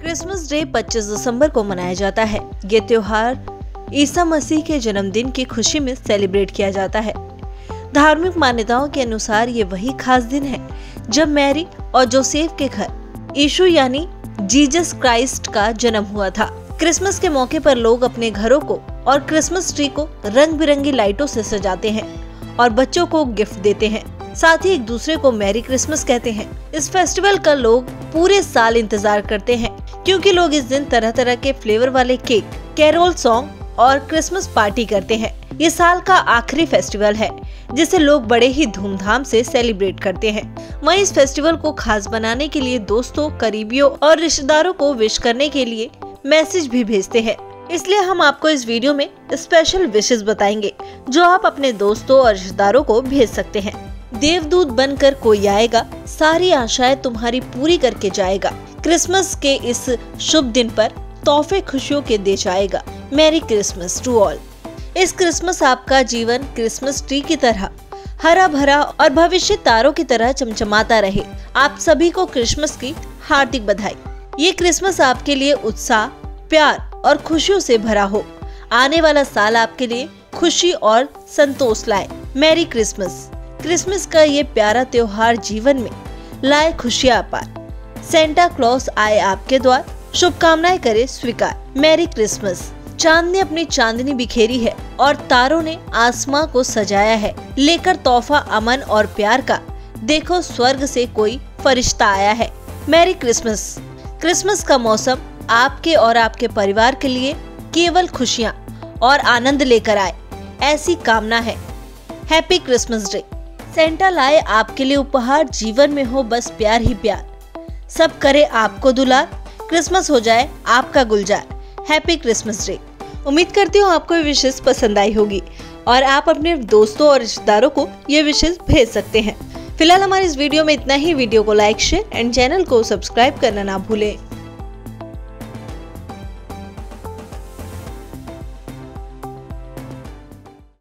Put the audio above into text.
Christmas day 25 दिसंबर को मनाया जाता है। ये त्योहार ईसा मसीह के जन्मदिन की खुशी में सेलिब्रेट किया जाता है। धार्मिक मान्यताओं के अनुसार ये वही खास दिन है जब मैरी और जोसेफ के घर यीशु यानी जीसस क्राइस्ट का जन्म हुआ था। क्रिसमस के मौके पर लोग अपने घरों को और क्रिसमस ट्री को रंग बिरंगी लाइटों से सजाते हैं और बच्चों को गिफ्ट देते हैं। साथ ही एक दूसरे को मैरी क्रिसमस कहते हैं। इस फेस्टिवल का लोग पूरे साल इंतजार करते हैं क्योंकि लोग इस दिन तरह तरह के फ्लेवर वाले केक, कैरोल सॉन्ग और क्रिसमस पार्टी करते हैं। ये साल का आखिरी फेस्टिवल है जिसे लोग बड़े ही धूमधाम से सेलिब्रेट करते हैं। वहीं इस फेस्टिवल को खास बनाने के लिए दोस्तों, करीबियों और रिश्तेदारों को विश करने के लिए मैसेज भी भेजते हैं। इसलिए हम आपको इस वीडियो में स्पेशल विशेस बताएंगे जो आप अपने दोस्तों और रिश्तेदारों को भेज सकते हैं। देवदूत बनकर कोई आएगा, सारी आशाएं तुम्हारी पूरी करके जाएगा। क्रिसमस के इस शुभ दिन पर तोहफे खुशियों के दे जाएगा। Merry Christmas to all. इस क्रिसमस आपका जीवन क्रिसमस ट्री की तरह हरा भरा और भविष्य तारों की तरह चमचमाता रहे। आप सभी को क्रिसमस की हार्दिक बधाई। ये क्रिसमस आपके लिए उत्साह, प्यार और खुशियों से भरा हो। आने वाला साल आपके लिए खुशी और संतोष लाए। Merry Christmas. क्रिसमस का ये प्यारा त्योहार जीवन में लाए खुशियाँ अपार। सेंटा क्लॉज आए आपके द्वार, शुभकामनाएं करे स्वीकार। Merry Christmas. चांद ने अपनी चांदनी बिखेरी है और तारों ने आसमां को सजाया है। लेकर तोहफा अमन और प्यार का, देखो स्वर्ग से कोई फरिश्ता आया है। Merry Christmas. क्रिसमस का मौसम आपके और आपके परिवार के लिए केवल खुशियाँ और आनंद लेकर आए, ऐसी कामना है। Happy Christmas day. सेंटा लाए आपके लिए उपहार, जीवन में हो बस प्यार ही प्यार। सब करे आपको दुलार, क्रिसमस हो जाए आपका गुलजार। Happy Christmas day. उम्मीद करती हूँ आपको ये विशेष पसंद आई होगी और आप अपने दोस्तों और रिश्तेदारों को ये विशेष भेज सकते हैं। फिलहाल हमारे इस वीडियो में इतना ही। वीडियो को लाइक, शेयर एंड चैनल को सब्सक्राइब करना ना भूलें।